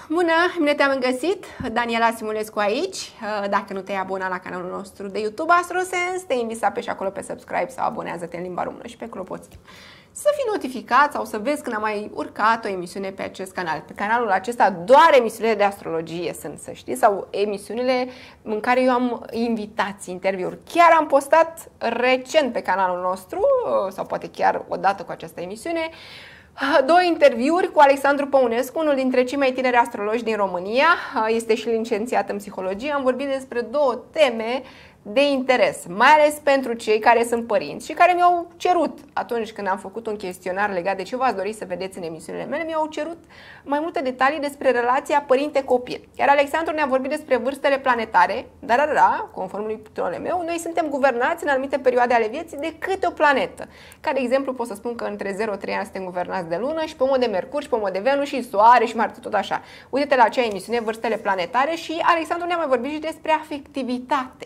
Bună, bine te-am găsit! Daniela Simulescu aici. Dacă nu te-ai abonat la canalul nostru de YouTube AstroSense, te invit să apeși acolo pe subscribe sau abonează-te în limba română și pe acolo poți să fii notificat sau să vezi când am mai urcat o emisiune pe acest canal. Pe canalul acesta doar emisiunile de astrologie sunt, să știi, sau emisiunile în care eu am invitații, interviuri. Chiar am postat recent pe canalul nostru, sau poate chiar odată cu această emisiune, două interviuri cu Alexandru Păunescu, unul dintre cei mai tineri astrologi din România, este și licențiat în psihologie. Am vorbit despre două teme de interes, mai ales pentru cei care sunt părinți și care mi-au cerut, atunci când am făcut un chestionar legat de ce v-ați dori să vedeți în emisiunile mele, mi-au cerut mai multe detalii despre relația părinte-copil. Iar Alexandru ne-a vorbit despre vârstele planetare, dar, conform lui Ptolomeu meu, noi suntem guvernați în anumite perioade ale vieții de câte o planetă. Ca de exemplu pot să spun că între 0-3 ani suntem guvernați de Lună și pomul de Mercur și pomul de Venus și Soare și Marte, tot așa. Uite-te la acea emisiune, vârstele planetare, și Alexandru ne-a mai vorbit și despre afectivitate.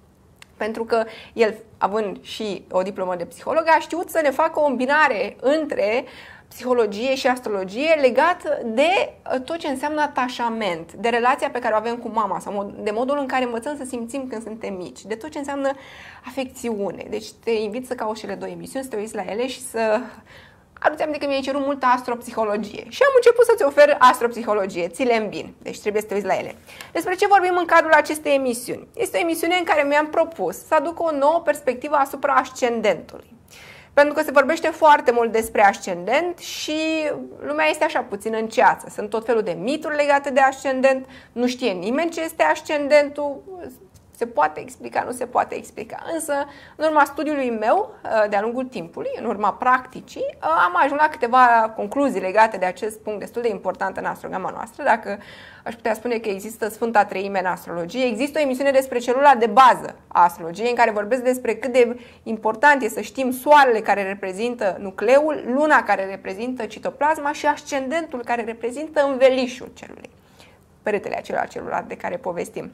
Pentru că el, având și o diplomă de psiholog, a știut să ne facă o îmbinare între psihologie și astrologie legat de tot ce înseamnă atașament, de relația pe care o avem cu mama sau de modul în care învățăm să simțim când suntem mici, de tot ce înseamnă afecțiune. Deci te invit să cauți cele două emisiuni, să te uiți la ele și să aduți aminte că mi-ai cerut multă astropsihologie. Și am început să-ți ofer astropsihologie, ți le îmbin. Deci trebuie să te uiți la ele. Despre ce vorbim în cadrul acestei emisiuni? Este o emisiune în care mi-am propus să aduc o nouă perspectivă asupra ascendentului. Pentru că se vorbește foarte mult despre ascendent și lumea este așa puțin în ceață. Sunt tot felul de mituri legate de ascendent, nu știe nimeni ce este ascendentul. Se poate explica, nu se poate explica. Însă, în urma studiului meu, de-a lungul timpului, în urma practicii, am ajuns la câteva concluzii legate de acest punct destul de important în astrograma noastră. Dacă aș putea spune că există Sfânta Treime în astrologie, există o emisiune despre celula de bază a astrologiei, în care vorbesc despre cât de important e să știm soarele care reprezintă nucleul, luna care reprezintă citoplasma și ascendentul care reprezintă învelișul celulei, peretele acela celular de care povestim.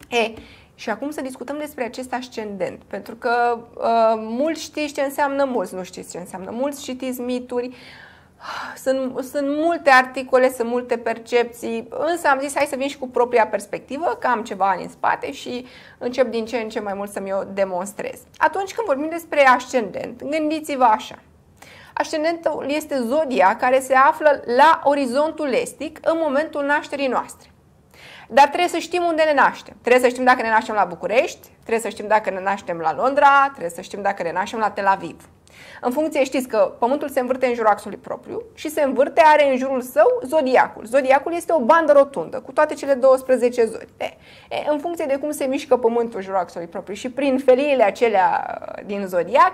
Și acum să discutăm despre acest ascendent, pentru că mulți știți ce înseamnă mulți, nu știți ce înseamnă mulți, citiți mituri, sunt multe articole, sunt multe percepții, însă am zis hai să vin și cu propria perspectivă, că am ceva ani în spate și încep din ce în ce mai mult să mi-o demonstrez. Atunci când vorbim despre ascendent, gândiți-vă așa. Ascendentul este zodia care se află la orizontul estic în momentul nașterii noastre. Dar trebuie să știm unde ne naștem. Trebuie să știm dacă ne naștem la București, trebuie să știm dacă ne naștem la Londra, trebuie să știm dacă ne naștem la Tel Aviv. În funcție, știți că Pământul se învârte în jurul axului propriu și se învârte, are în jurul său zodiacul. Zodiacul este o bandă rotundă cu toate cele 12 zodi. În funcție de cum se mișcă Pământul în jurul axului propriu și prin feliile acelea din zodiac,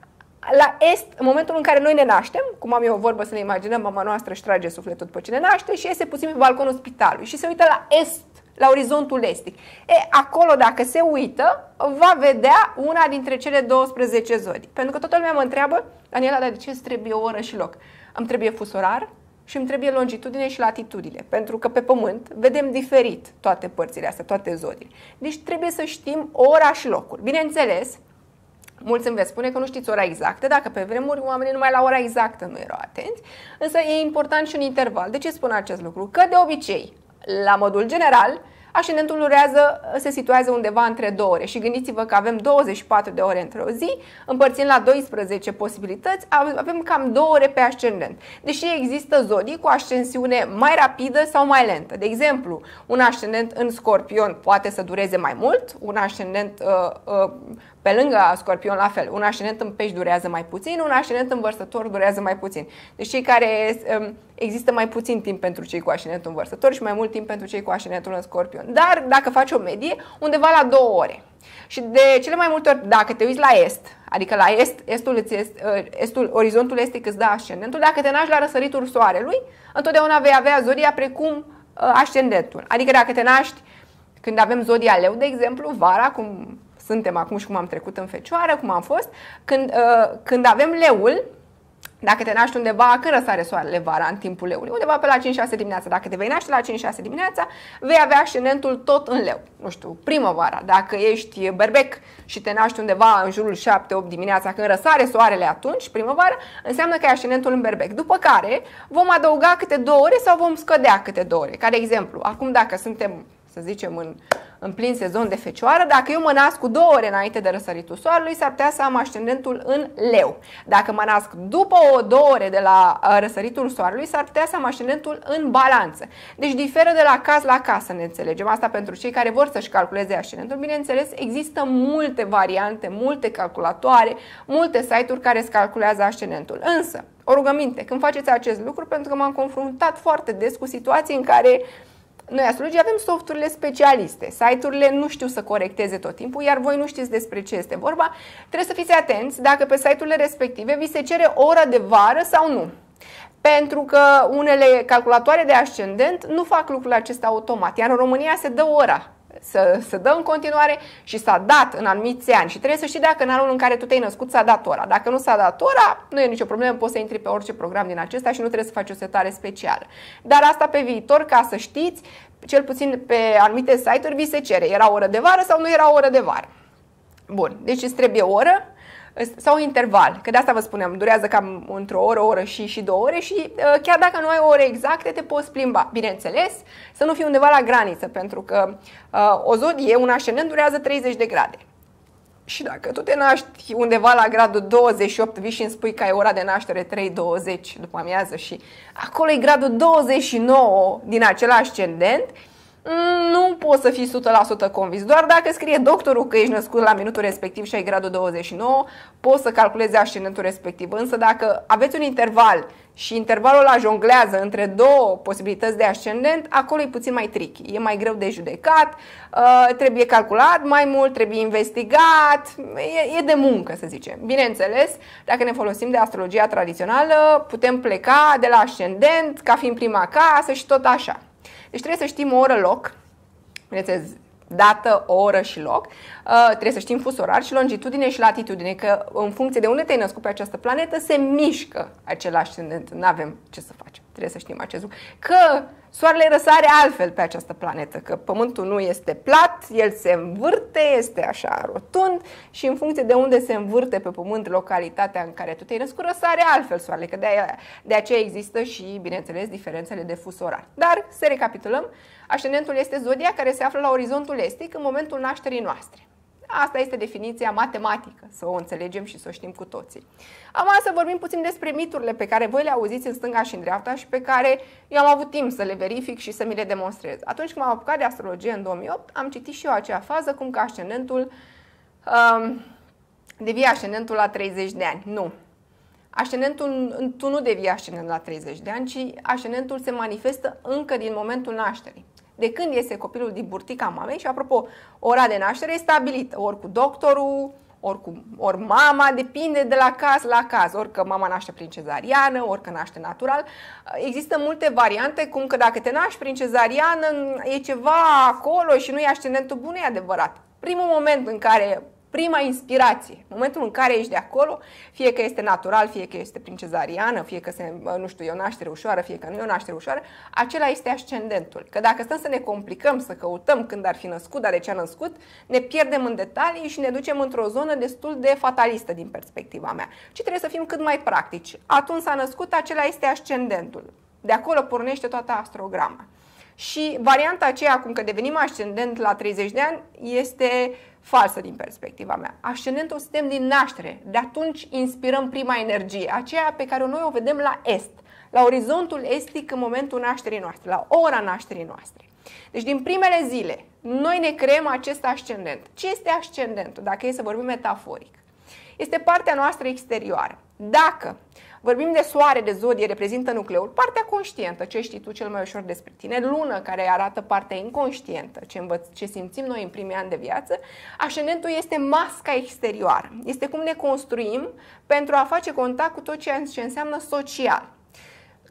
la est, în momentul în care noi ne naștem, cum am eu o vorbă să ne imaginăm, mama noastră își trage sufletul după ce ne naște și iese puțin pe balconul spitalului și se uită la est, la orizontul estic. Acolo, dacă se uită, va vedea una dintre cele 12 zodii. Pentru că toată lumea mă întreabă, Daniela, dar de ce îți trebuie o oră și loc? Îmi trebuie fus orar și îmi trebuie longitudine și latitudine. Pentru că pe Pământ vedem diferit toate părțile astea, toate zodiile. Deci trebuie să știm ora și locul. Bineînțeles, mulți îmi veți spune că nu știți ora exactă, dacă pe vremuri oamenii numai la ora exactă nu erau atenți, însă e important și un interval. De ce spun acest lucru? Că de obicei, la modul general, ascendentul se situează undeva între 2 ore și gândiți-vă că avem 24 de ore într-o zi, împărțind la 12 posibilități, avem cam 2 ore pe ascendent. Deși există zodii cu ascensiune mai rapidă sau mai lentă. De exemplu, un ascendent în Scorpion poate să dureze mai mult, un ascendent pe lângă Scorpion la fel, un ascendent în Pești durează mai puțin, un ascendent în Vărsător durează mai puțin. Deci cei care există mai puțin timp pentru cei cu ascendentul în Vărsător și mai mult timp pentru cei cu ascendentul în Scorpion. Dar dacă faci o medie, undeva la 2 ore. Și de cele mai multe ori, dacă te uiți la est, adică la estul, orizontul estic îți dă ascendentul, dacă te naști la răsăritul soarelui, întotdeauna vei avea zodia precum ascendentul. Adică dacă te naști când avem zodia Leu, de exemplu, vara, cum suntem acum și cum am trecut în Fecioară, cum am fost, când avem Leul, Dacă te naști undeva când răsare soarele vara, în timpul leului, undeva pe la 5-6 dimineața, dacă te vei naște la 5-6 dimineața, vei avea ascendentul tot în leu. Nu știu, primăvara. Dacă ești berbec și te naști undeva în jurul 7-8 dimineața, când răsare soarele atunci, primăvara, înseamnă că ai ascendentul în berbec. După care vom adăuga câte 2 ore sau vom scădea câte 2 ore. Ca de exemplu, acum dacă suntem, să zicem, în plin sezon de fecioară, dacă eu mă nasc cu 2 ore înainte de răsăritul soarelui, s-ar putea să am ascendentul în leu. Dacă mă nasc după 2 ore de la răsăritul soarelui, s-ar putea să am ascendentul în balanță. Deci diferă de la caz la caz, să ne înțelegem. Asta pentru cei care vor să-și calculeze ascendentul. Bineînțeles, există multe variante, multe calculatoare, multe site-uri care îți calculează ascendentul. Însă, o rugăminte, când faceți acest lucru, pentru că m-am confruntat foarte des cu situații în care noi, astrologii, avem softurile specialiste. Site-urile nu știu să corecteze tot timpul, iar voi nu știți despre ce este vorba. Trebuie să fiți atenți dacă pe site-urile respective vi se cere ora de vară sau nu. Pentru că unele calculatoare de ascendent nu fac lucrul acesta automat, iar în România se dă ora. Se dă în continuare și s-a dat în anumiți ani și trebuie să știi dacă în anul în care tu te-ai născut s-a dat ora. Dacă nu s-a dat ora, nu e nicio problemă, poți să intri pe orice program din acesta și nu trebuie să faci o setare specială. Dar asta pe viitor, ca să știți, cel puțin pe anumite site-uri vi se cere, era oră de vară sau nu era oră de vară. Bun, deci îți trebuie oră sau interval, că de asta vă spuneam, durează cam într-o oră, o oră și 2 ore și chiar dacă nu ai ore exacte, te poți plimba. Bineînțeles, să nu fii undeva la graniță, pentru că o zodie, un ascendent, durează 30 de grade. Și dacă tu te naști undeva la gradul 28, vii și îmi spui că ai ora de naștere 3:20 după amiază și acolo e gradul 29 din acel ascendent, nu poți să fii 100% convins. Doar dacă scrie doctorul că ești născut la minutul respectiv și ai gradul 29, poți să calculezi ascendentul respectiv. Însă dacă aveți un interval și intervalul ăla jonglează între 2 posibilități de ascendent, acolo e puțin mai tricky. E mai greu de judecat, trebuie calculat mai mult, trebuie investigat, e de muncă, să zicem. Bineînțeles, dacă ne folosim de astrologia tradițională, putem pleca de la ascendent ca fiind prima casă și tot așa. Deci trebuie să știm o oră, loc, dată, oră și loc, trebuie să știm fus orar și longitudine și latitudine, că în funcție de unde te-ai născut pe această planetă se mișcă acel ascendent, nu avem ce să facem, trebuie să știm acest lucru. Că soarele răsare altfel pe această planetă, că pământul nu este plat, el se învârte, este așa rotund și în funcție de unde se învârte pe pământ localitatea în care tu te-ai născut, răsare altfel soarele, că de aceea există și, bineînțeles, diferențele de fus orar. Dar, să recapitulăm, ascendentul este zodia care se află la orizontul estic în momentul nașterii noastre. Asta este definiția matematică, să o înțelegem și să o știm cu toții. Am să vorbim puțin despre miturile pe care voi le auziți în stânga și în dreapta și pe care eu am avut timp să le verific și să mi le demonstrez. Atunci când m-am apucat de astrologie în 2008, am citit și eu acea fază cum că ascendentul devie ascendentul la 30 de ani. Nu. Ascendentul, tu nu devii ascendent la 30 de ani, ci ascendentul se manifestă încă din momentul nașterii. De când iese copilul din burtica mamei și, apropo, ora de naștere e stabilită, ori cu doctorul, ori mama, depinde de la caz la caz, ori că mama naște prin cezariană, ori că naște natural. Există multe variante, cum că dacă te naști prin cezariană e ceva acolo și nu e ascendentul bun, e adevărat. Primul moment în care, prima inspirație, momentul în care ești de acolo, fie că este natural, fie că este prin cezariană, fie că e o naștere ușoară, fie că nu e o naștere ușoară, acela este ascendentul. Că dacă stăm să ne complicăm, să căutăm când ar fi născut, dar de ce a născut, ne pierdem în detalii și ne ducem într-o zonă destul de fatalistă din perspectiva mea. Și trebuie să fim cât mai practici. Atunci s-a născut, acela este ascendentul. De acolo pornește toată astrograma. Și varianta aceea, cum că devenim ascendent la 30 de ani, este falsă din perspectiva mea. Ascendentul suntem din naștere. De atunci inspirăm prima energie, aceea pe care noi o vedem la est, la orizontul estic în momentul nașterii noastre, la ora nașterii noastre. Deci din primele zile, noi ne creăm acest ascendent. Ce este ascendentul, dacă e să vorbim metaforic? Este partea noastră exterioară. Dacă vorbim de soare, de zodie, reprezintă nucleul, partea conștientă, ce știi tu cel mai ușor despre tine, lună, care arată partea inconștientă, ce simțim noi în primii ani de viață, ascendentul este masca exterioară. Este cum ne construim pentru a face contact cu tot ceea ce înseamnă social.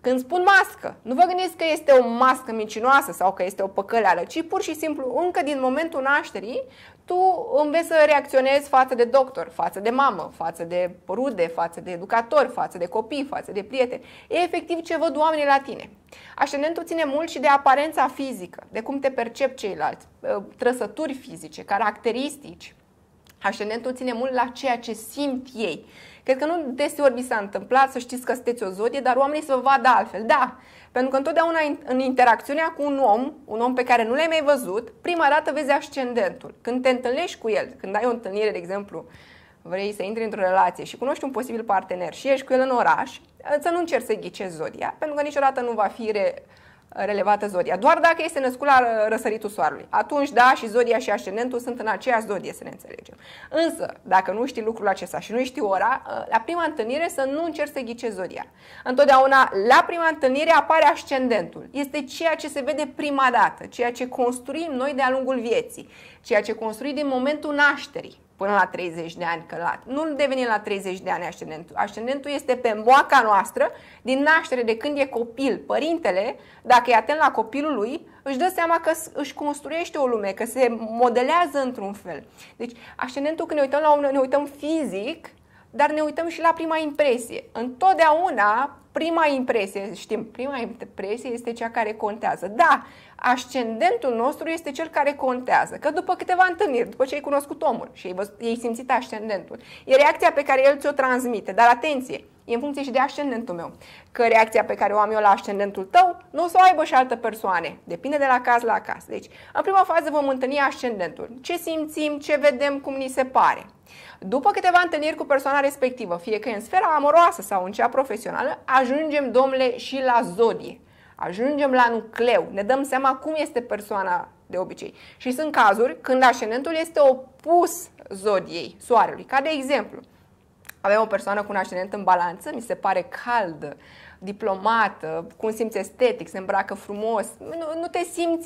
Când spun mască, nu vă gândiți că este o mască mincinoasă sau că este o păcăleală, ci pur și simplu, încă din momentul nașterii, tu înveți să reacționezi față de doctor, față de mamă, față de rude, față de educatori, față de copii, față de prieteni. E efectiv ce văd oamenii la tine. Ascendentul ține mult și de aparența fizică, de cum te percep ceilalți, trăsături fizice, caracteristici. Ascendentul ține mult la ceea ce simt ei. Cred că nu deseori vi s-a întâmplat să știți că sunteți o zodie, dar oamenii să vă vadă altfel. Da, pentru că întotdeauna în interacțiunea cu un om pe care nu l-ai mai văzut, prima dată vezi ascendentul. Când te întâlnești cu el, când ai o întâlnire, de exemplu, vrei să intri într-o relație și cunoști un posibil partener și ești cu el în oraș, să nu încerci să ghicezi zodia, pentru că niciodată nu va fi relevată zodia. Doar dacă este născut la răsăritul soarelui. Atunci, da, și zodia și ascendentul sunt în aceeași zodie, să ne înțelegem. Însă, dacă nu știi lucrul acesta și nu știi ora, la prima întâlnire să nu încerci să ghicezi zodia. Întotdeauna, la prima întâlnire apare ascendentul. Este ceea ce se vede prima dată, ceea ce construim noi de-a lungul vieții, ceea ce construim din momentul nașterii până la 30 de ani, că nu deveni la 30 de ani ascendentul. Ascendentul este pe moaca noastră din naștere, de când e copil. Părintele, dacă e atent la copilul lui, își dă seama că își construiește o lume, că se modelează într-un fel. Deci, ascendentul, când ne uităm la unul, ne uităm fizic, dar ne uităm și la prima impresie. Întotdeauna, prima impresie, știm, prima impresie este cea care contează. Da, ascendentul nostru este cel care contează. Că după câteva întâlniri, după ce ai cunoscut omul și ai simțit ascendentul, e reacția pe care el ți-o transmite. Dar atenție, e în funcție și de ascendentul meu. Că reacția pe care o am eu la ascendentul tău nu o să o aibă și altă persoane. Depinde de la caz la caz. Deci, în prima fază vom întâlni ascendentul. Ce simțim, ce vedem, cum ni se pare. După câteva întâlniri cu persoana respectivă, fie că e în sfera amoroasă sau în cea profesională, ajungem, domnule, și la zodie. Ajungem la nucleu. Ne dăm seama cum este persoana de obicei. Și sunt cazuri când ascendentul este opus zodiei, soarelui. Ca de exemplu, avem o persoană cu un ascendent în balanță, mi se pare caldă, diplomată, cu un simț estetic, se îmbracă frumos, nu te simți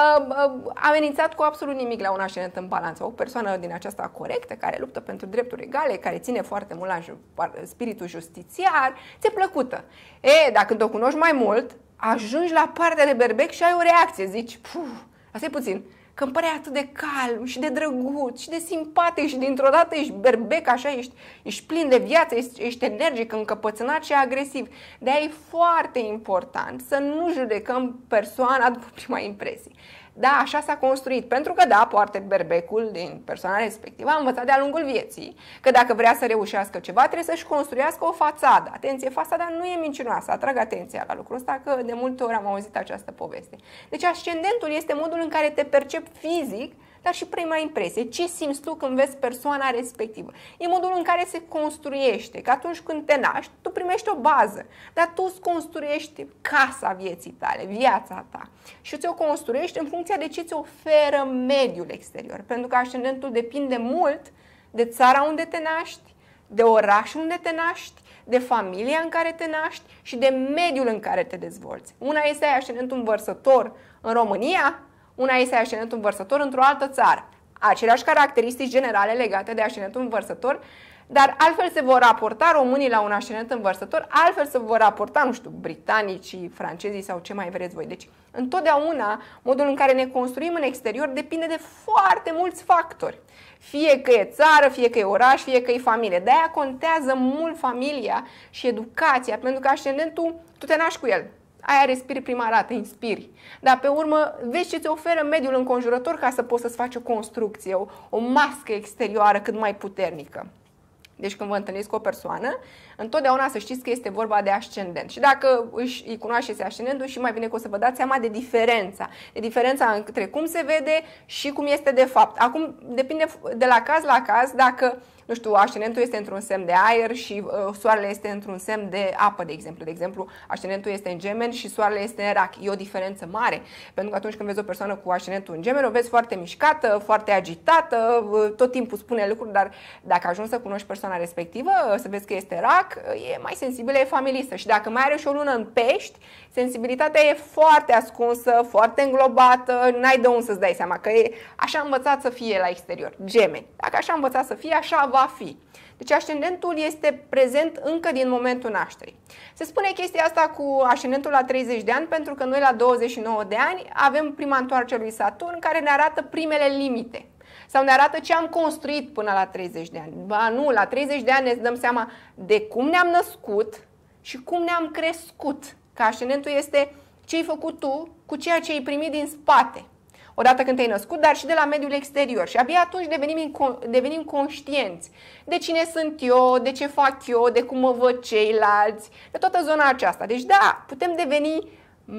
amenințat cu absolut nimic la un ascendent în balanță. O persoană din aceasta corectă, care luptă pentru drepturi egale, care ține foarte mult la spiritul justițiar, ți-e plăcută. Dacă te cunoști mai mult, ajungi la partea de berbec și ai o reacție, zici, asta-i puțin, că îmi pare atât de calm și de drăguț și de simpatic și dintr-o dată ești berbec, așa, ești plin de viață, ești energic, încăpățânat și agresiv. De-aia e foarte important să nu judecăm persoana după prima impresie. Da, așa s-a construit, pentru că da, poate berbecul din persoana respectivă a învățat de-a lungul vieții că dacă vrea să reușească ceva, trebuie să-și construiască o fațadă. Atenție, fațada nu e mincinoasă, atrag atenția la lucrul ăsta, că de multe ori am auzit această poveste. Deci ascendentul este modul în care te percep fizic, dar și prima impresie. Ce simți tu când vezi persoana respectivă? E modul în care se construiește, că atunci când te naști, tu primești o bază, dar tu îți construiești casa vieții tale, viața ta. Și ți-o construiești în funcție de ce ți oferă mediul exterior. Pentru că ascendentul depinde mult de țara unde te naști, de orașul unde te naști, de familia în care te naști și de mediul în care te dezvolți. Una este ascendentul învărsător în România, una este ascendentul învărsător într-o altă țară. Aceleași caracteristici generale legate de ascendentul învărsător, dar altfel se vor raporta românii la un ascendent învărsător, altfel se vor raporta, nu știu, britanicii, francezii sau ce mai vreți voi. Deci, întotdeauna, modul în care ne construim în exterior depinde de foarte mulți factori. Fie că e țară, fie că e oraș, fie că e familie. De-aia contează mult familia și educația, pentru că ascendentul, tu te naști cu el. Aia respiri prima dată, inspiri. Dar pe urmă vezi ce ți oferă mediul înconjurător ca să poți să-ți faci o construcție, o mască exterioară cât mai puternică. Deci când vă întâlniți cu o persoană, întotdeauna să știți că este vorba de ascendent. Și dacă îi cunoașteți ascendentul, și mai bine că o să vă dați seama de diferența între cum se vede și cum este de fapt. Acum depinde de la caz dacă, nu știu, ascendentul este într-un semn de aer și soarele este într-un semn de apă, de exemplu. De exemplu, ascendentul este în Gemeni și soarele este în Rac. E o diferență mare, pentru că atunci când vezi o persoană cu ascendentul în Gemeni, o vezi foarte mișcată, foarte agitată, tot timpul spune lucruri, dar dacă ajungi să cunoști persoana respectivă, să vezi că este Rac, e mai sensibilă, e familistă. Și dacă mai are și o lună în Pești, sensibilitatea e foarte ascunsă, foarte înglobată, n-ai de unde să-ți dai seama, că e așa învățat să fie la exterior. Gemeni. Dacă așa învățat să fie, așa va fi. Deci ascendentul este prezent încă din momentul nașterii. Se spune chestia asta cu ascendentul la 30 de ani pentru că noi la 29 de ani avem prima întoarcere lui Saturn care ne arată primele limite. Sau ne arată ce am construit până la 30 de ani. Ba nu, la 30 de ani ne dăm seama de cum ne-am născut și cum ne-am crescut. Că ascendentul este ce ai făcut tu cu ceea ce ai primit din spate. Odată când te-ai născut, dar și de la mediul exterior. Și abia atunci devenim conștienți de cine sunt eu, de ce fac eu, de cum mă văd ceilalți, de toată zona aceasta. Deci da, putem deveni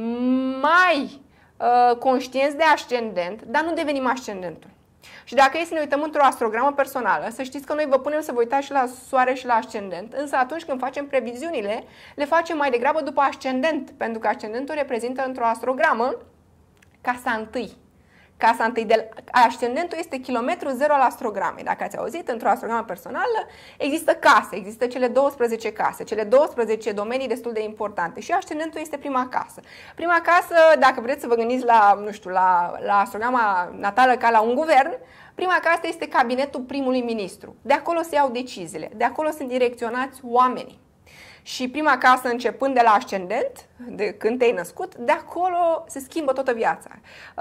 mai conștienți de ascendent, dar nu devenim ascendentul. Și dacă e să ne uităm într-o astrogramă personală, să știți că noi vă punem să vă uitați și la soare și la ascendent, însă atunci când facem previziunile, le facem mai degrabă după ascendent, pentru că ascendentul reprezintă într-o astrogramă casa întâi. Casa întâi de ascendentul este kilometru zero al astrogramei. Dacă ați auzit, într-o astrogramă personală există case, există cele 12 case, cele 12 domenii destul de importante și ascendentul este prima casă. Prima casă, dacă vreți să vă gândiți la, nu știu, la astrograma natală ca la un guvern, prima casă este cabinetul primului ministru. De acolo se iau deciziile, de acolo sunt direcționați oamenii. Și prima casă, începând de la ascendent, de când te-ai născut, de acolo se schimbă toată viața.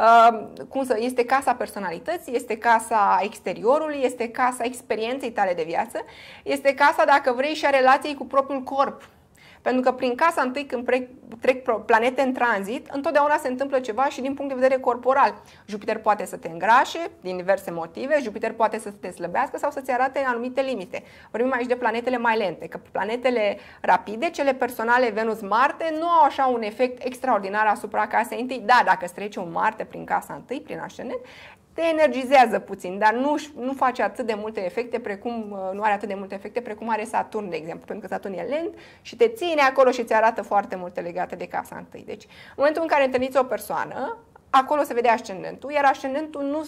Este casa personalității, este casa exteriorului, este casa experienței tale de viață, este casa, dacă vrei, și a relației cu propriul corp. Pentru că prin casa întâi, când trec planete în tranzit, întotdeauna se întâmplă ceva și din punct de vedere corporal. Jupiter poate să te îngrașe din diverse motive, Jupiter poate să te slăbească sau să-ți arate anumite limite. Vorbim aici de planetele mai lente, că planetele rapide, cele personale Venus-Marte, nu au așa un efect extraordinar asupra casei întâi. Da, dacă îți trece un Marte prin casa întâi, prin ascendent, te energizează puțin, dar nu face atât de multe efecte nu are atât de multe efecte precum are Saturn, de exemplu, pentru că Saturn e lent și te ține acolo și ți arată foarte multe legate de casa întâi. Deci, în momentul în care întâlniți o persoană, acolo se vede ascendentul, iar ascendentul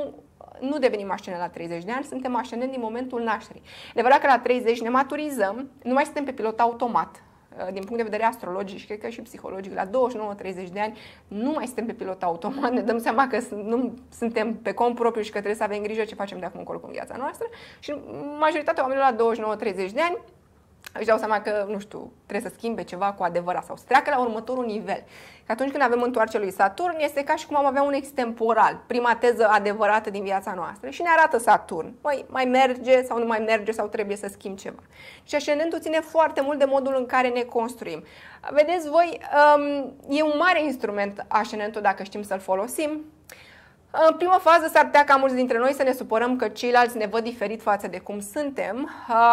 nu devenim ascendent la 30 de ani, suntem ascendent din momentul nașterii. De adevărat că la 30 ne maturizăm, nu mai suntem pe pilot automat. Din punct de vedere astrologic și cred că și psihologic, la 29-30 de ani nu mai suntem pe pilot automat, ne dăm seama că nu suntem pe cont propriu și că trebuie să avem grijă ce facem de acum încolo cu viața noastră și majoritatea oamenilor la 29-30 de ani își dau seama că, nu știu, trebuie să schimbe ceva cu adevărat sau să treacă la următorul nivel. Că atunci când avem întoarcerea lui Saturn, este ca și cum am avea un extemporal, prima teză adevărată din viața noastră și ne arată Saturn. Măi, mai merge sau nu mai merge sau trebuie să schimb ceva. Și ascendentul ține foarte mult de modul în care ne construim. Vedeți voi, e un mare instrument ascendentul dacă știm să-l folosim. În prima fază s-ar putea ca mulți dintre noi să ne supărăm că ceilalți ne văd diferit față de cum suntem,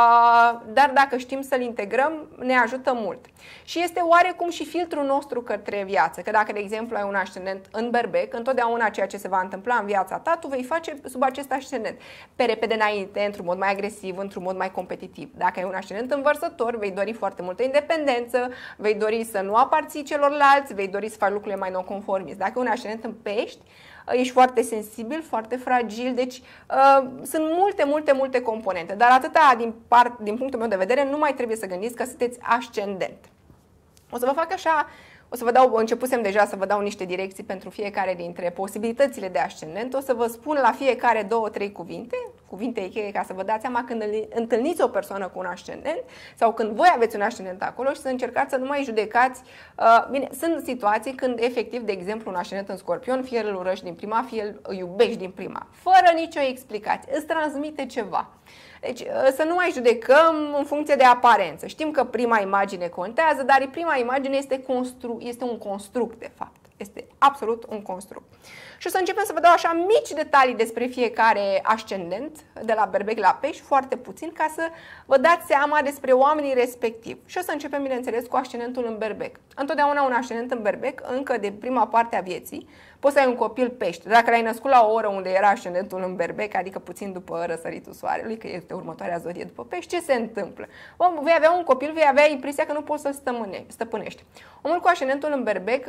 dar dacă știm să-l integrăm, ne ajută mult. Și este oarecum și filtrul nostru către viață, că dacă, de exemplu, ai un ascendent în berbec, întotdeauna ceea ce se va întâmpla în viața ta, tu vei face sub acest ascendent. Pe repede înainte, într-un mod mai agresiv, într-un mod mai competitiv. Dacă ai un ascendent în vărsător, vei dori foarte multă independență, vei dori să nu aparții celorlalți, vei dori să faci lucrurile mai nonconformiste. Dacă ai un ascendent în pești, ești foarte sensibil, foarte fragil, deci sunt multe componente, dar atâta din punctul meu de vedere nu mai trebuie să gândiți că sunteți ascendent. O să vă fac așa, începusem deja să vă dau niște direcții pentru fiecare dintre posibilitățile de ascendent, o să vă spun la fiecare 2-3 cuvinte cheie ca să vă dați seama când întâlniți o persoană cu un ascendent sau când voi aveți un ascendent acolo și să încercați să nu mai judecați. Bine, sunt situații când efectiv, de exemplu, un ascendent în Scorpion, fie îl urăști din prima, fie îl iubești din prima, fără nicio explicație, îți transmite ceva. Deci să nu mai judecăm în funcție de aparență. Știm că prima imagine contează, dar prima imagine este un construct, de fapt. Este absolut un construct. Și o să începem să vă dau așa mici detalii despre fiecare ascendent, de la berbec la pești, foarte puțin, ca să vă dați seama despre oamenii respectivi. Și o să începem, bineînțeles, cu ascendentul în berbec. Întotdeauna un ascendent în berbec, încă de prima parte a vieții, poți să ai un copil pește. Dacă l-ai născut la o oră unde era ascendentul în berbec, adică puțin după răsăritul soarelui, că este următoarea zodie după pești, ce se întâmplă? Vei avea un copil, vei avea impresia că nu poți să-l stăpânești. Omul cu ascendentul în berbec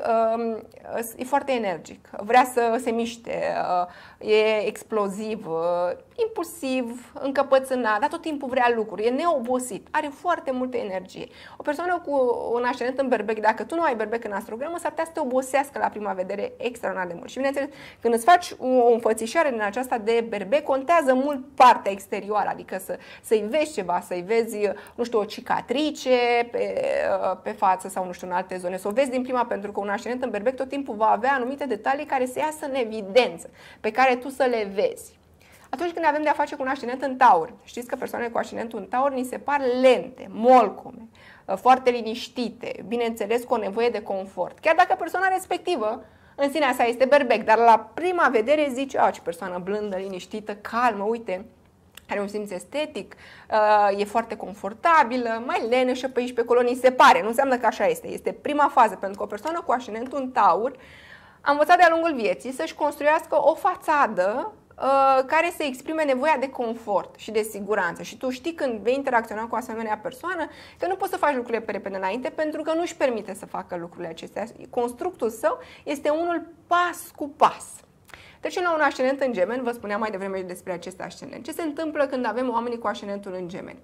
e foarte energic, vrea să se miște, e exploziv, impulsiv, încăpățânat, dar tot timpul vrea lucruri, e neobosit, are foarte multă energie. O persoană cu un ascendent în berbec, dacă tu nu ai berbec în astrogramă, s-ar putea să te obosească la prima vedere extraordinar de mult. Și bineînțeles, când îți faci o înfățișare din aceasta de berbec, contează mult partea exterioară, adică să-i vezi ceva, să-i vezi, nu știu, o cicatrice pe față sau, nu știu, în alte zone, să o vezi din prima, pentru că un ascendent în berbec tot timpul va avea anumite detalii care să iasă în evidență, pe care tu să le vezi. Atunci când avem de a face cu un ascendent în taur, știți că persoanele cu ascendentul în taur ni se par lente, molcome, foarte liniștite, bineînțeles cu o nevoie de confort. Chiar dacă persoana respectivă în sinea sa este berbec, dar la prima vedere zice, ce persoană blândă, liniștită, calmă, uite, are un simț estetic, e foarte confortabilă, mai leneșă pe aici pe acolo, ni se pare. Nu înseamnă că așa este. Este prima fază, pentru că o persoană cu ascendentul în taur a învățat de-a lungul vieții să-și construiască o fațadă care să exprime nevoia de confort și de siguranță. Și tu știi când vei interacționa cu o asemenea persoană că nu poți să faci lucrurile pe repede înainte pentru că nu își permite să facă lucrurile acestea. Constructul său este unul pas cu pas. Trecem la un ascendent în Gemeni, vă spuneam mai devreme despre acest ascendent. Ce se întâmplă când avem oamenii cu ascendentul în Gemeni?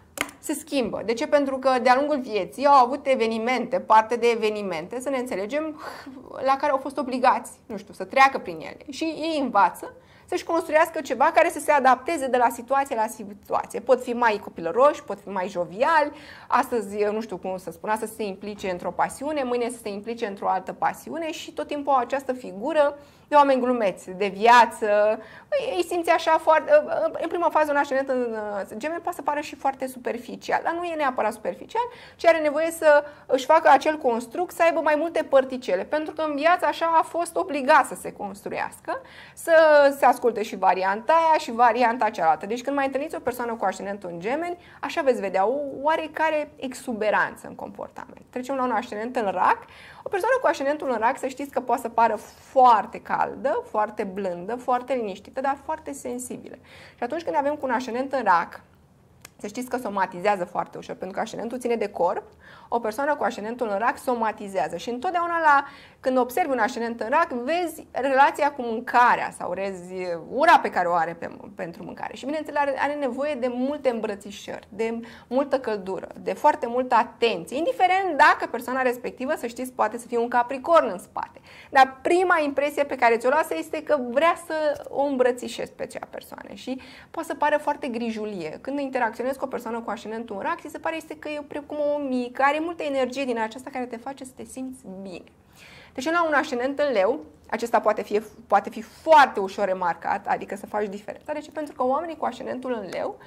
Se schimbă. De ce? Pentru că de-a lungul vieții au avut evenimente, parte de evenimente, să ne înțelegem, la care au fost obligați, nu știu, să treacă prin ele. Și ei învață să-și construiască ceva care să se adapteze de la situație la situație. Pot fi mai copilăroși, pot fi mai joviali, astăzi, nu știu cum să spun, astăzi se implice într-o pasiune, mâine să se implice într-o altă pasiune și tot timpul au această figură de oameni glumeți, de viață. Îi simți așa foarte... În prima fază, un ascendent în Gemeni poate să pară și foarte superficial, dar nu e neapărat superficial, ci are nevoie să își facă acel construct, să aibă mai multe părticele, pentru că în viață așa a fost obligat să se construiască, să se asculte și varianta aia și varianta cealaltă. Deci când mai întâlniți o persoană cu ascendentul în Gemeni, așa veți vedea o oarecare exuberanță în comportament. Trecem la un ascendent în Rac. O persoană cu ascendentul în Rac, să știți că poate să pară foarte caldă, foarte blândă, foarte liniștită, dar foarte sensibilă. Și atunci când avem cu un ascendent în Rac, să știți că somatizează foarte ușor, pentru că ascendentul ține de corp. O persoană cu ascendentul în Rac somatizează și întotdeauna când observi un ascendent în Rac, vezi relația cu mâncarea sau vezi ura pe care o are pentru mâncare. Și bineînțeles are nevoie de multe îmbrățișări, de multă căldură, de foarte multă atenție, indiferent dacă persoana respectivă, să știți, poate să fie un capricorn în spate. Dar prima impresie pe care ți-o lasă este că vrea să o îmbrățișezi pe acea persoană și poate să pară foarte grijulie. Când interacționezi cu o persoană cu ascendentul în Rac, ți se pare că e precum o mică, are multă energie din aceasta care te face să te simți bine. Deci la un ascendent în Leu, acesta poate fi foarte ușor remarcat, adică să faci diferența. Deci pentru că oamenii cu ascendentul în Leu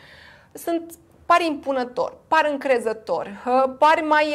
par impunători, par încrezători, par mai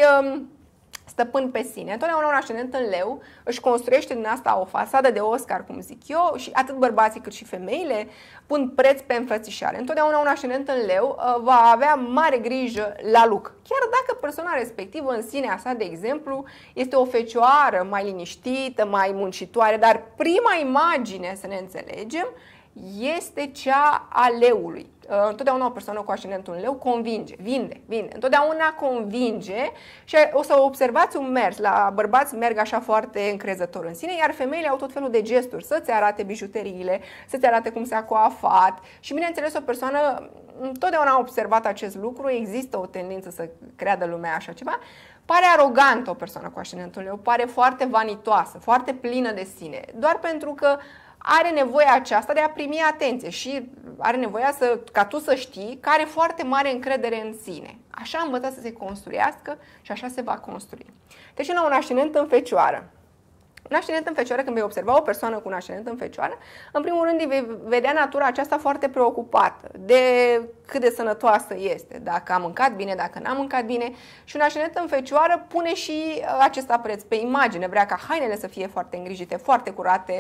stăpân pe sine. Întotdeauna un ascendent în Leu își construiește din asta o fațadă de Oscar, cum zic eu, și atât bărbații cât și femeile pun preț pe înfățișare. Întotdeauna un ascendent în Leu va avea mare grijă la look. Chiar dacă persoana respectivă în sinea sa, de exemplu, este o fecioară mai liniștită, mai muncitoare, dar prima imagine, să ne înțelegem, este cea a leului. Întotdeauna o persoană cu ascendentul în Leu convinge, vinde. Întotdeauna convinge și o să observați un mers. La bărbați merg așa foarte încrezător în sine, iar femeile au tot felul de gesturi, să-ți arate bijuteriile, să-ți arate cum s-a coafat. Și bineînțeles, o persoană, întotdeauna a observat acest lucru, există o tendință să creadă lumea așa ceva. Pare arogantă o persoană cu ascendentul în Leu, pare foarte vanitoasă, foarte plină de sine, doar pentru că are nevoia aceasta de a primi atenție și are nevoia ca tu să știi că are foarte mare încredere în sine. Așa a învățat să se construiască și așa se va construi. Deci la un ascendent în Fecioară. Un ascendent în Fecioară, când vei observa o persoană cu un ascendent în Fecioară, în primul rând îi vei vedea natura aceasta foarte preocupată de cât de sănătoasă este, dacă a mâncat bine, dacă n-a mâncat bine. Și un ascendent în Fecioară pune și acesta preț pe imagine, vrea ca hainele să fie foarte îngrijite, foarte curate,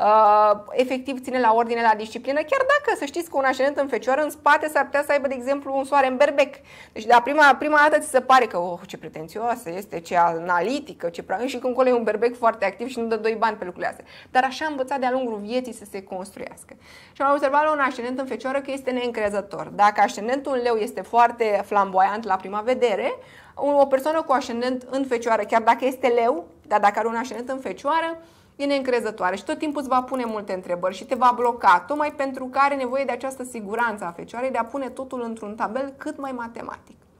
efectiv ține la ordine, la disciplină, chiar dacă să știți că un ascendent în Fecioară în spate s-ar putea să aibă, de exemplu, un soare în berbec. Deci de prima dată ți se pare că, ce pretențioasă este, ce analitică, ce și când acolo e un berbec foarte activ și nu dă 2 bani pe lucrurile astea. Dar așa a învățat de-a lungul vieții să se construiască. Și am observat la un ascendent în Fecioară că este neîncrezător. Dacă ascendentul în Leu este foarte flamboiant la prima vedere, o persoană cu ascendent în Fecioară, chiar dacă este Leu, dar dacă are un ascendent în Fecioară, e neîncrezătoare și tot timpul îți va pune multe întrebări și te va bloca, tocmai pentru că are nevoie de această siguranță a Fecioarei de a pune totul într-un tabel cât mai matematic.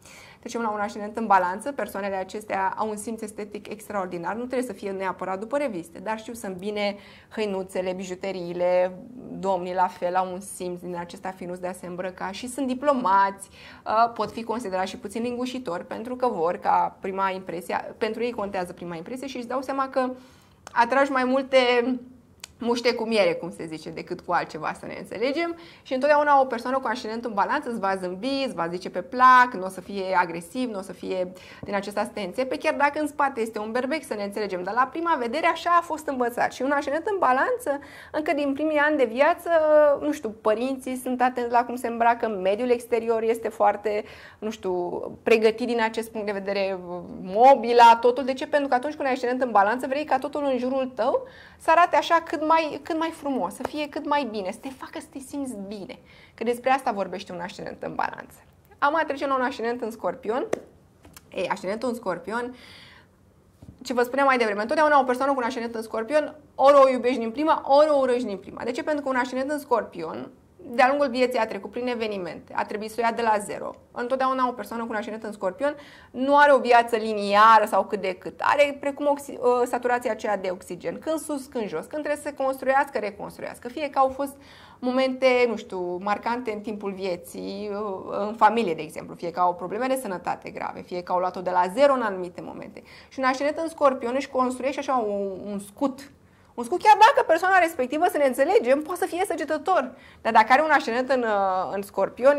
Trecem la un ascendent în balanță. Persoanele acestea au un simț estetic extraordinar. Nu trebuie să fie neapărat după reviste, dar știu să îmbine hăinuțele, bijuteriile, domnii la fel au un simț din acesta finuț de a se îmbrăca și sunt diplomați, pot fi considerați și puțin lingușitori pentru că vor ca prima impresie, pentru ei contează prima impresie și își dau seama că atragi mai multe muște cu miere, cum se zice, decât cu altceva, să ne înțelegem. Și întotdeauna o persoană cu ascendent în balanță îți va zâmbi, îți va zice pe plac, nu o să fie agresiv, nu o să fie din acesta să te înțepe, chiar dacă în spate este un berbec, să ne înțelegem. Dar la prima vedere așa a fost învățat. Și un ascendent în balanță, încă din primii ani de viață, nu știu, părinții sunt atenți la cum se îmbracă, mediul exterior este foarte, nu știu, pregătit din acest punct de vedere, mobila, totul. De ce? Pentru că atunci când ai ascendent în balanță, vrei ca totul în jurul tău să arate așa cât mai frumos, să fie cât mai bine, să te facă să te simți bine. Că despre asta vorbește un ascendent în balanță. Am trece la un ascendent în Scorpion. Ei, ascendentul în Scorpion, ce vă spuneam mai devreme, întotdeauna o persoană cu un ascendent în Scorpion ori o iubești din prima, ori o urăști din prima. De ce? Pentru că un ascendent în Scorpion, de-a lungul vieții a trecut prin evenimente, a trebuit să o ia de la zero. Întotdeauna o persoană cu un ascendent în Scorpion nu are o viață liniară sau cât de cât. Are precum saturația aceea de oxigen, când sus, când jos, când trebuie să se construiască, reconstruiască. Fie că au fost momente, nu știu, marcante în timpul vieții, în familie, de exemplu, fie că au probleme de sănătate grave, fie că au luat-o de la zero în anumite momente. Și un ascendent în Scorpion își construiește așa un scut. Un scut, chiar dacă persoana respectivă, să ne înțelegem, poate să fie săgetător. Dar dacă are un ascendent în Scorpion,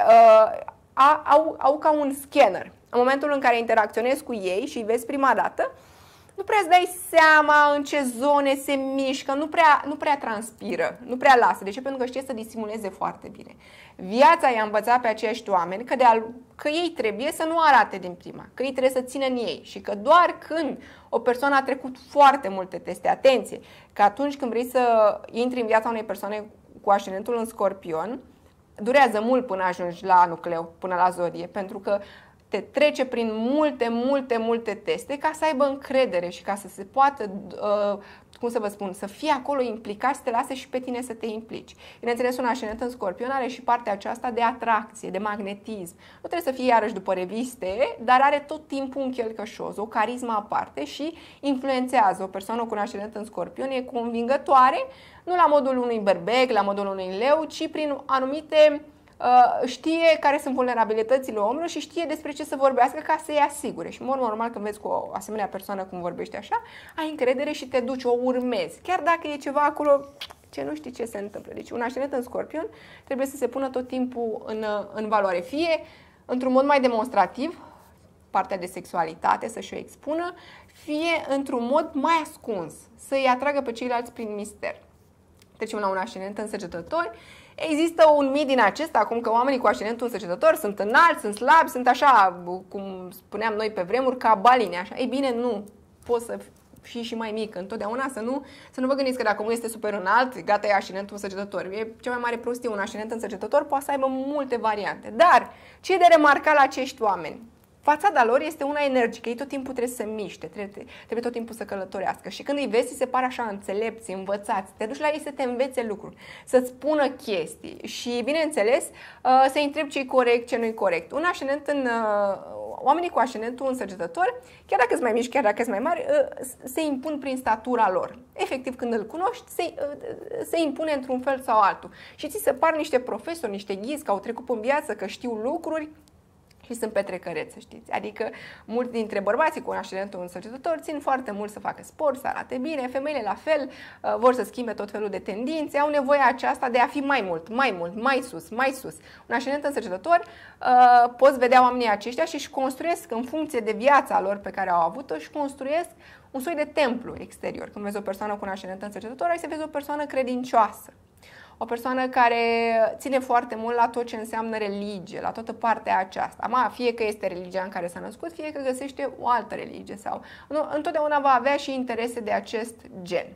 au ca un scanner. În momentul în care interacționezi cu ei și îi vezi prima dată, nu prea îți dai seama în ce zone se mișcă, nu prea transpiră, nu prea lasă. De ce? Pentru că știe să disimuleze foarte bine. Viața i-a învățat pe acești oameni că ei trebuie să nu arate din prima, că ei trebuie să țină în ei și că doar când o persoană a trecut foarte multe teste, atenție, că atunci când vrei să intri în viața unei persoane cu ascendentul în Scorpion, durează mult până ajungi la nucleu, până la zodie, pentru că te trece prin multe teste ca să aibă încredere și ca să se poată, cum să vă spun, să fie acolo implicat, să te lase și pe tine să te implici. Bineînțeles, un ascendent în Scorpion are și partea aceasta de atracție, de magnetism. Nu trebuie să fie iarăși după reviste, dar are tot timpul un chelcășos, o carismă aparte și influențează. O persoană cu un ascendent în Scorpion e convingătoare, nu la modul unui berbec, la modul unui leu, ci prin anumite știe care sunt vulnerabilitățile omului și știe despre ce să vorbească ca să-i asigure. Și în mod normal când vezi cu o asemenea persoană cum vorbește așa, ai încredere și te duci, o urmezi. Chiar dacă e ceva acolo ce nu știi ce se întâmplă. Deci un ascendent în Scorpion trebuie să se pună tot timpul în valoare. Fie într-un mod mai demonstrativ, partea de sexualitate să-și o expună, fie într-un mod mai ascuns, să-i atragă pe ceilalți prin mister. Trecem la un ascendent în Săgetători. Există un mit din acesta, acum că oamenii cu ascendentul în Săgetători sunt înalți, sunt slabi, sunt așa, cum spuneam noi pe vremuri, ca baline, așa. Ei bine, nu. Poți să fii și mai mic. Întotdeauna să nu vă gândiți că dacă omul este super înalt, gata, e ascendentul în Săgetători. E cea mai mare prostie. Un ascendent în Săgetători poate să aibă multe variante. Dar ce e de remarcat la acești oameni? Fațada lor este una energică, ei tot timpul trebuie să se miște, trebuie tot timpul să călătorească. Și când îi vezi, ți se pare așa înțelepți, învățați, te duci la ei să te învețe lucruri, să-ți spună chestii și, bineînțeles, să-i întrebi ce e corect, ce nu e corect. Un ascendent oamenii cu ascendentul în Săgetători, chiar dacă sunt mai mici, chiar dacă sunt mai mari, se impun prin statura lor. Efectiv, când îl cunoști, se impune într-un fel sau altul. Și ți se par niște profesori, niște ghizi, că au trecut în viață, că știu lucruri, și sunt petrecăreți, să știți. Adică mulți dintre bărbații cu un ascendentul în Săgetători țin foarte mult să facă sport, să arate bine, femeile la fel, vor să schimbe tot felul de tendințe, au nevoia aceasta de a fi mai mult, mai sus. Un ascendent în Săgetători, poți vedea oamenii aceștia și își construiesc în funcție de viața lor pe care au avut-o, își construiesc un soi de templu exterior. Când vezi o persoană cu un ascendent în Săgetători, ai să vezi o persoană credincioasă. O persoană care ține foarte mult la tot ce înseamnă religie, la toată partea aceasta. Fie că este religia în care s-a născut, fie că găsește o altă religie sau întotdeauna va avea și interese de acest gen.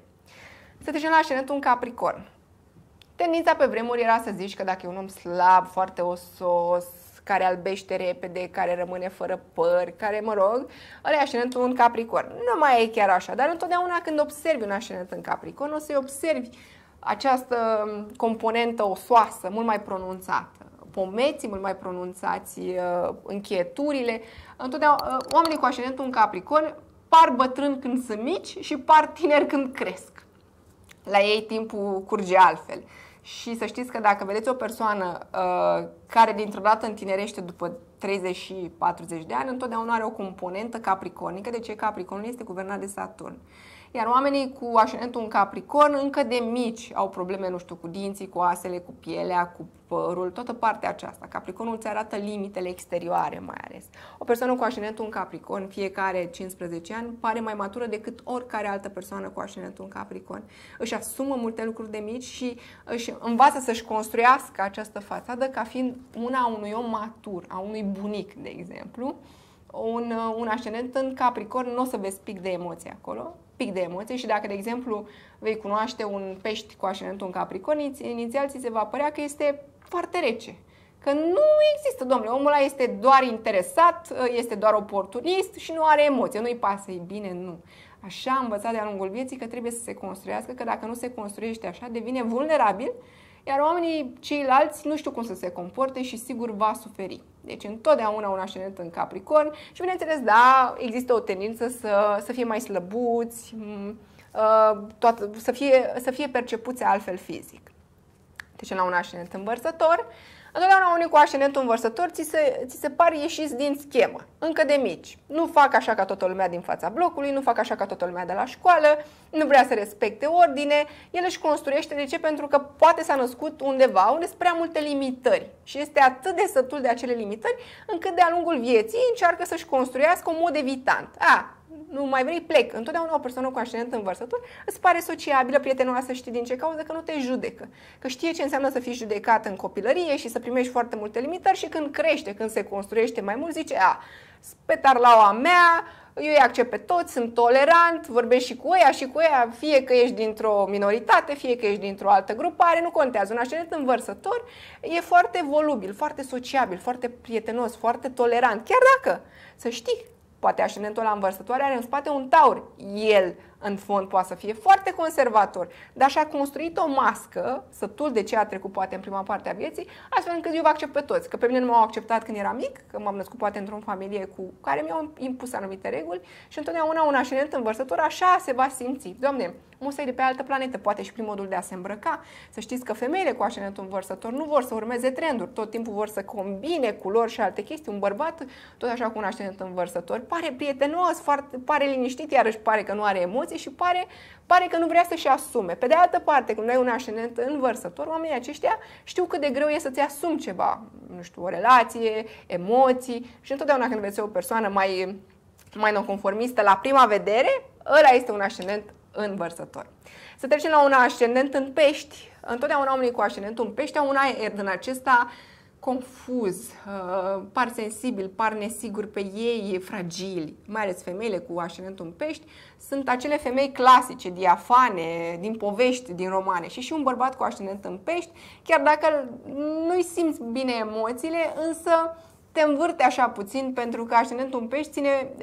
Să trecem la ascendentul în Capricorn. Tendința pe vremuri era să zici că dacă e un om slab, foarte osos, care albește repede, care rămâne fără păr, care, ăla e ascendentul în Capricorn. Nu mai e chiar așa, dar întotdeauna când observi un ascendent în Capricorn, o să-i observi această componentă osoasă, mult mai pronunțată. pomeții mult mai pronunțați, încheieturile. Întotdeauna, oamenii cu ascendentul în Capricorn par bătrâni când sunt mici și par tineri când cresc. La ei timpul curge altfel. Și să știți că dacă vedeți o persoană care dintr-o dată întinerește după 30 și 40 de ani, întotdeauna are o componentă capricornică, de ce Capricornul este guvernat de Saturn. Iar oamenii cu ascendentul în Capricorn încă de mici au probleme, nu știu, cu dinții, cu oasele, cu pielea, cu părul, toată partea aceasta. Capricornul îți arată limitele exterioare mai ales. O persoană cu ascendentul în Capricorn, fiecare 15 ani, pare mai matură decât oricare altă persoană cu ascendentul în Capricorn. Își asumă multe lucruri de mici și își învață să-și construiască această fațadă ca fiind una a unui om matur, a unui bunic, de exemplu. Un ascendent în Capricorn nu o să vezi pic de emoție acolo, pic de emoție, și dacă, de exemplu, vei cunoaște un pești cu ascendentul în Capricorn, inițial ți se va părea că este foarte rece. Că nu există, domnule, omul ăla este doar interesat, este doar oportunist și nu are emoție, nu-i pasă, e bine, nu. Așa am învățat de-a lungul vieții că trebuie să se construiască, că dacă nu se construiește așa, devine vulnerabil, iar oamenii ceilalți nu știu cum să se comporte și sigur va suferi. Deci întotdeauna un ascendent în Capricorn și, bineînțeles, da, există o tendință să fie mai slăbuți, să fie percepuți altfel fizic. Deci la un ascendent în Vărsător, întotdeauna unii cu ascendentul în Vărsător ți se par ieșiți din schemă, încă de mici. Nu fac așa ca toată lumea din fața blocului, nu fac așa ca toată lumea de la școală, nu vrea să respecte ordine, el își construiește. De ce? Pentru că poate s-a născut undeva unde sunt prea multe limitări și este atât de sătul de acele limitări, încât de-a lungul vieții încearcă să-și construiască un mod evitant. Nu mai vrei, plec. Întotdeauna o persoană cu ascendent în Vărsător îți pare sociabilă, prietenoasă, știi din ce cauză? Că nu te judecă. Că știe ce înseamnă să fii judecat în copilărie și să primești foarte multe limitări și când crește, când se construiește mai mult, zice, spetarlaua mea, eu îi accept pe toți, sunt tolerant, vorbesc și cu ăia și cu ăia, fie că ești dintr-o minoritate, fie că ești dintr-o altă grupare, nu contează. Un ascendent în Vărsător e foarte volubil, foarte sociabil, foarte prietenos, foarte tolerant, chiar dacă, să știi, poate ascendentul ăla în Vărsătoare are în spate un taur. El, în fond, poate să fie foarte conservator, dar și-a construit o mască, sătul de ce a trecut poate în prima parte a vieții, astfel încât eu vă accept pe toți. Că pe mine nu m-au acceptat când eram mic, că m-am născut poate într-o familie cu care mi-au impus anumite reguli și întotdeauna un ascendent în Vărsător așa se va simți. Doamne, musai de pe altă planetă, poate și prin modul de a se îmbrăca. Să știți că femeile cu ascendentul în Vărsător nu vor să urmeze trenduri, tot timpul vor să combine culori și alte chestii. Un bărbat, tot așa cu un ascendent în Vărsător, pare prietenos, pare liniștit, iarăși pare că nu are emoții și pare că nu vrea să-și asume. Pe de altă parte, când ai un ascendent în Vărsător, oamenii aceștia știu cât de greu e să-ți asumi ceva, nu știu, o relație, emoții, și întotdeauna când vezi o persoană mai nonconformistă la prima vedere, ăla este un ascendent în Vărsător. Să trecem la un ascendent în Pești. Întotdeauna oamenii cu ascendentul în Pești au un aer din acesta confuz, par sensibili, par nesiguri pe ei, fragili, mai ales femeile cu ascendentul în Pești, sunt acele femei clasice, diafane, din povești, din romane. Și un bărbat cu ascendent în Pești, chiar dacă nu-i simți bine emoțiile, însă te învârte așa puțin, pentru că ascendentul în Pești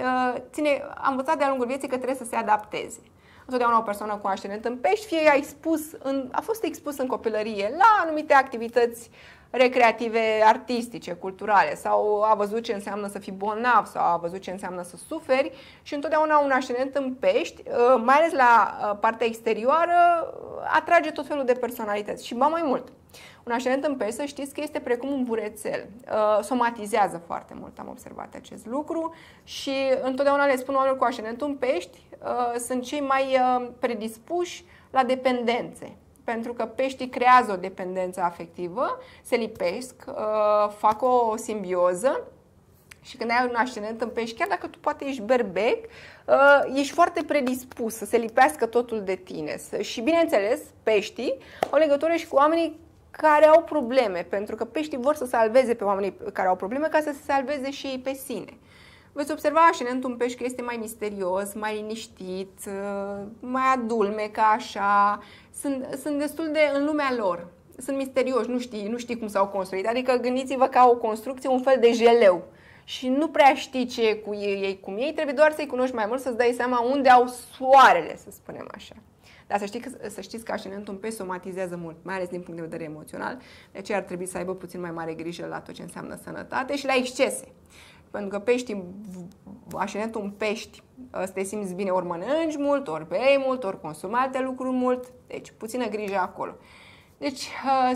am învățat de-a lungul vieții că trebuie să se adapteze. Întotdeauna o persoană cu ascendent în Pești, fie a fost expus în copilărie la anumite activități recreative, artistice, culturale, sau a văzut ce înseamnă să fii bolnav, sau a văzut ce înseamnă să suferi, și întotdeauna un ascendent în Pești, mai ales la partea exterioară, atrage tot felul de personalități. Și ba mai mult, un ascendent în Pești, să știți că este precum un burețel, somatizează foarte mult, am observat acest lucru, și întotdeauna le spun oamenilor cu ascendentul în Pești, sunt cei mai predispuși la dependențe. Pentru că peștii creează o dependență afectivă, se lipesc, fac o simbioză, și când ai un ascendent în Pești, chiar dacă tu poate ești berbec, ești foarte predispus să se lipească totul de tine. Și bineînțeles, peștii au legătură și cu oamenii care au probleme, pentru că peștii vor să salveze pe oamenii care au probleme ca să se salveze și ei pe sine. Veți observa ascendentul în Pești că este mai misterios, mai liniștit, mai adulmecă, așa. Sunt destul de în lumea lor. Sunt misterioși, nu știi cum s-au construit. Adică gândiți-vă ca o construcție, un fel de jeleu. Și nu prea știi ce e cu ei, cum ei, trebuie doar să-i cunoști mai mult, să-ți dai seama unde au soarele, să spunem așa. Dar să știți că ascendentul în pești somatizează mult, mai ales din punct de vedere emoțional, de aceea ar trebui să aibă puțin mai mare grijă la tot ce înseamnă sănătate și la excese. Pentru că ascendentul în pești, să te simți bine, ori mănânci mult, ori bei mult, ori consumi alte lucruri mult, deci puțină grijă acolo. Deci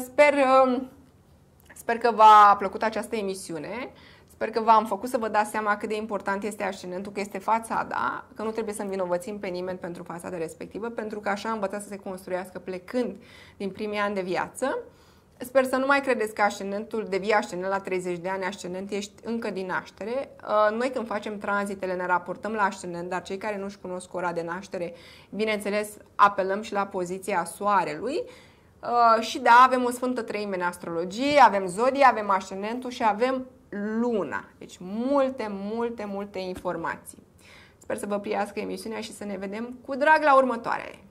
sper că v-a plăcut această emisiune. Sper că v-am făcut să vă dați seama cât de important este ascendentul, că este fațada, că nu trebuie să învinovățim pe nimeni pentru fațada respectivă, pentru că așa învăța să se construiască plecând din primii ani de viață. Sper să nu mai credeți că ascendentul, devii ascendent la 30 de ani, ascendent ești încă din naștere. Noi când facem tranzitele ne raportăm la ascendent, dar cei care nu-și cunosc ora de naștere, bineînțeles, apelăm și la poziția soarelui. Și da, avem o sfântă treime în astrologie, avem zodia, avem ascendentul și avem luna. Deci multe informații. Sper să vă priască emisiunea și să ne vedem cu drag la următoarele.